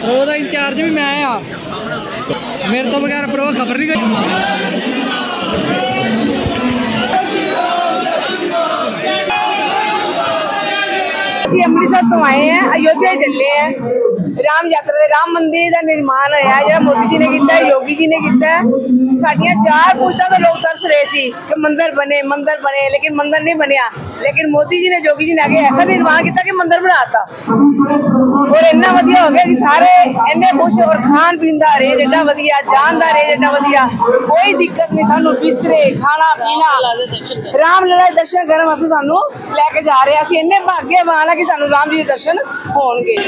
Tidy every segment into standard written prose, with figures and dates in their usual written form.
Pro का in charge भी मैं आ, मेरे तो बगैर प्रो खबर नहीं गई। ਅਸੀਂ ਅੰਮ੍ਰਿਤਸਰ ਤੋਂ ਆਏ ਆ, ਅਯੋਧਿਆ ਚੱਲੇ ਆ। राम यात्रा राम मंदिर का निर्माण होया जो मोदी जी ने किया, योगी जी ने किया। साडियां 4 पुश्तां तो लोग तरस रहे सी कि मंदिर बने, लेकिन मंदिर नहीं बनया। लेकिन मोदी जी ने, योगी जी ने आगे ऐसा निर्माण किया कि मंदिर बनाता और इन्ना वधिया हो गया कि सारे इन्ने खुश। और खान पीन का अरेंज एडा वधिया, जान का अरेंज एडा वधिया, कोई दिक्कत नहीं। सानू बिस्तरे, खाना पीना, रामलीला दे दर्शन करन वास्ते सानू लैके जा रहे। असीं इन्ने भाग्यवान है कि सानू राम जी दे दर्शन होणगे।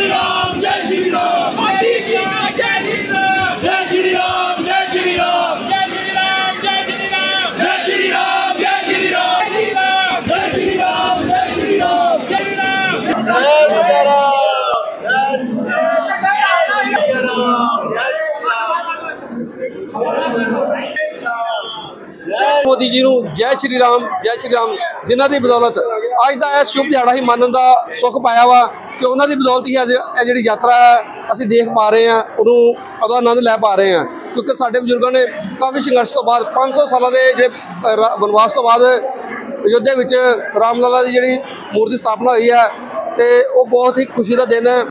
मोदी जी नूं जय श्री राम जिन्हां दी बदौलत अज दा इह शुभ दिहाड़ा ही मनन दा सुख पाया वा कि उन्हां दी बदौलत ही अज इह जिहड़ी यात्रा असीं देख पा रहे हैं, उहनूं अदा आनंद लै पा रहे हैं। क्योंकि साडे बजुर्गों ने काफ़ी संघर्ष तो बाद 500 साल के जिहड़े वनवास तो बाद अयोध्या विच रामलला की जिहड़ी मूर्ति स्थापना हुई है, तो वो बहुत ही खुशी का दिन है।